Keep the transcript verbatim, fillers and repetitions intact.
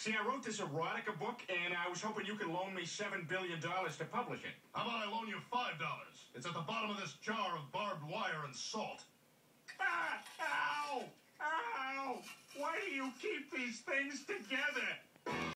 See, I wrote this erotica book, and I was hoping you could loan me seven billion dollars to publish it. How about I loan you five dollars? It's at the bottom of this jar of barbed wire and salt. Ah! Ow! Ow! Why do you keep these things together?